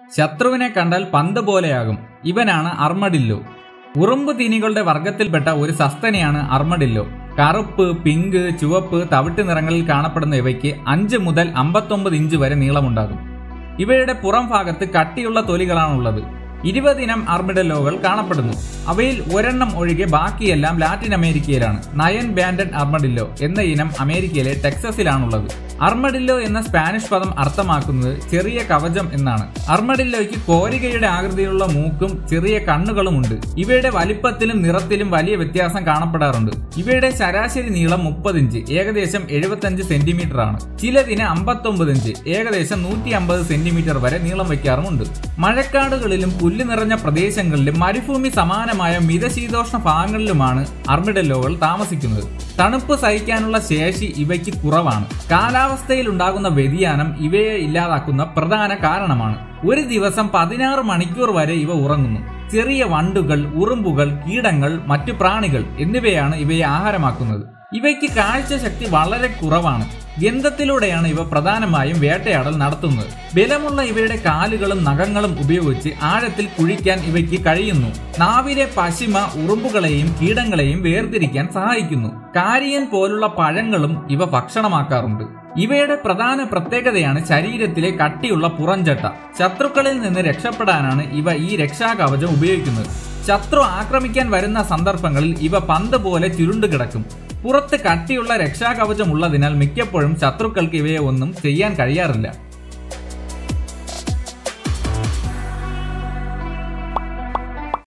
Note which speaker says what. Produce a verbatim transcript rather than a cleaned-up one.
Speaker 1: ശത്രുവിനെ കണ്ടാൽ പന്ത് പോലെയാകും. ഇവനാണ് അർമഡില്ലോ. ഉറുമ്പ് തീനികളുടെ വർഗത്തിൽപ്പെട്ട ഒരു സസ്തനിയാണ് അർമഡില്ലോ. കറുപ്പ്, പിങ്ക്, ചുവപ്പ്, തവിട്ട് നിറങ്ങളിൽ കാണപ്പെടുന്ന ഇവയ്ക്ക് അഞ്ച് മുതൽ അമ്പത്തൊമ്പത് ഇഞ്ച് വരെ നീളമുണ്ടാകും. ഇവയുടെ പുറം ഭാഗത്ത് കട്ടിയുള്ള തൊലികളാണുള്ളത്. ഇരുപതിനം അർമഡില്ലോകൾ കാണപ്പെടുന്നു. അവയിൽ ഒരെണ്ണം ഒഴികെ ബാക്കിയെല്ലാം ലാറ്റിൻ അമേരിക്കയിലാണ്. നയൻ ബാൻഡഡ് അർമഡില്ലോ എന്ന ഇനം അമേരിക്കയിലെ ടെക്സസിലാണുള്ളത്. അർമഡില്ലോ എന്ന സ്പാനിഷ് പദം അർത്ഥമാക്കുന്നത് ചെറിയ കവചം എന്നാണ്. അർമഡില്ലോയ്ക്ക് കോരികയുടെ ആകൃതിയിലുള്ള മൂക്കും ചെറിയ കണ്ണുകളുമുണ്ട്. ഇവയുടെ വലിപ്പത്തിലും നിറത്തിലും വലിയ വ്യത്യാസം കാണപ്പെടാറുണ്ട്. ഇവയുടെ ശരാശരി നീളം മുപ്പത് ഇഞ്ച്, ഏകദേശം എഴുപത്തഞ്ച് സെന്റിമീറ്റർ ആണ്. ചിലതിന് അമ്പത്തൊമ്പത് ഇഞ്ച്, ഏകദേശം നൂറ്റി അമ്പത് സെന്റിമീറ്റർ വരെ നീളം വയ്ക്കാറുമുണ്ട്. മഴക്കാടുകളിലും പുല്ല് നിറഞ്ഞ പ്രദേശങ്ങളിലും മരുഭൂമി സമാനമായ മിതശീതോഷ്ണ ഭാഗങ്ങളിലുമാണ് അർമഡില്ലോകൾ താമസിക്കുന്നത്. തണുപ്പ് സഹിക്കാനുള്ള ശേഷി ഇവയ്ക്ക് കുറവാണ്. കാലാവസ്ഥയിൽ ഉണ്ടാകുന്ന വ്യതിയാനം ഇവയെ ഇല്ലാതാക്കുന്ന പ്രധാന കാരണമാണ്. ഒരു ദിവസം പതിനാറ് മണിക്കൂർ വരെ ഇവ ഉറങ്ങുന്നു. ചെറിയ വണ്ടുകൾ, ഉറുമ്പുകൾ, കീടങ്ങൾ, മറ്റു പ്രാണികൾ എന്നിവയാണ് ഇവയെ ആഹാരമാക്കുന്നത്. ഇവയ്ക്ക് കാഴ്ചശക്തി വളരെ കുറവാണ്. ഗന്ധത്തിലൂടെയാണ് ഇവ പ്രധാനമായും വേട്ടയാടൽ നടത്തുന്നത്. ബലമുള്ള ഇവയുടെ കാലുകളും നഖങ്ങളും ഉപയോഗിച്ച് ആഴത്തിൽ കുഴിക്കാൻ ഇവയ്ക്ക് കഴിയുന്നു. നാവിലെ പശിമ ഉറുമ്പുകളെയും കീടങ്ങളെയും വേർതിരിക്കാൻ സഹായിക്കുന്നു. കാരിയൻ പോലുള്ള പഴങ്ങളും ഇവ ഭക്ഷണമാക്കാറുണ്ട്. ഇവയുടെ പ്രധാന പ്രത്യേകതയാണ് ശരീരത്തിലെ കട്ടിയുള്ള പുറംചട്ട. ശത്രുക്കളിൽ നിന്ന് രക്ഷപ്പെടാനാണ് ഇവ ഈ രക്ഷാകവചം ഉപയോഗിക്കുന്നത്. ശത്രു ആക്രമിക്കാൻ വരുന്ന സന്ദർഭങ്ങളിൽ ഇവ പന്ത് പോലെ ചുരുണ്ടുകിടക്കും. പുറത്ത് കട്ടിയുള്ള രക്ഷാകവചം ഉള്ളതിനാൽ മിക്കപ്പോഴും ശത്രുക്കൾക്ക് ഇവയെ ഒന്നും ചെയ്യാൻ കഴിയാറില്ല.